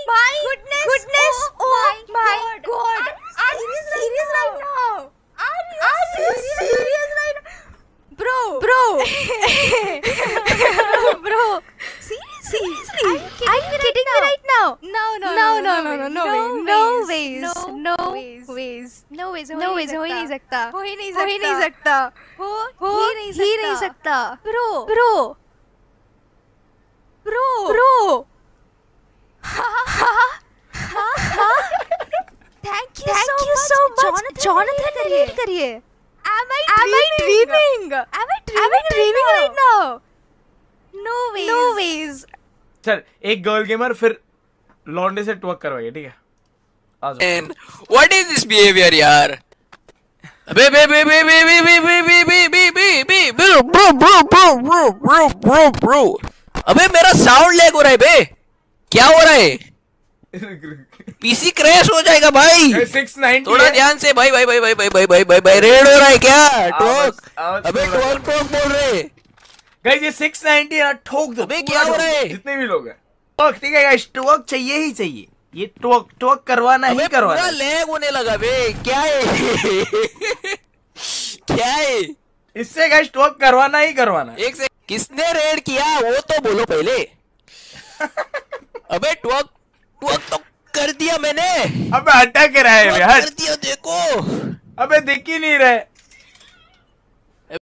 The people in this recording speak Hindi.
goodness. Oh my god. Are you serious right now? Are you serious right now? Bro. Bro. Seriously? Are you kidding me right now? No ways. No ways. हो ही नहीं सकता. हो ही नहीं सकता. Bro. Thank you so much. Jonathan करिए. Am I dreaming right now? No ways. चल एक गर्ल गेमर फिर लॉन्डे से ट्वर्क करवाइए, ठीक है? आ जाओ। And what is this behavior यार? अबे bro. अबे मेरा साउंड लैग हो रहा है बे, क्या हो रहा है? पीसी क्रैश हो जाएगा भाई। 690 थोड़ा ध्यान से भाई रेड हो रहा है क्या? ठोक अबे ठोक बोल रहे गाइस, ये 690 है, ठोक दो। अबे क्या हो रहा है? जितने भी लोग हैं ठोक, ठीक है गाइस? ठोक चाहिए ही चाहिए, ये ठोक करवाना ही करवाना। पूरा लैग होने लगा बे, क्या है? क्या है इससे गाइस? ठोक करवाना ही करवाना। एक से किसने रेड किया वो तो बोलो पहले। अबे ट्वर्क तो कर दिया मैंने। अबे हटा के रहा है, कर दिया देखो। अबे दिख ही नहीं रहे।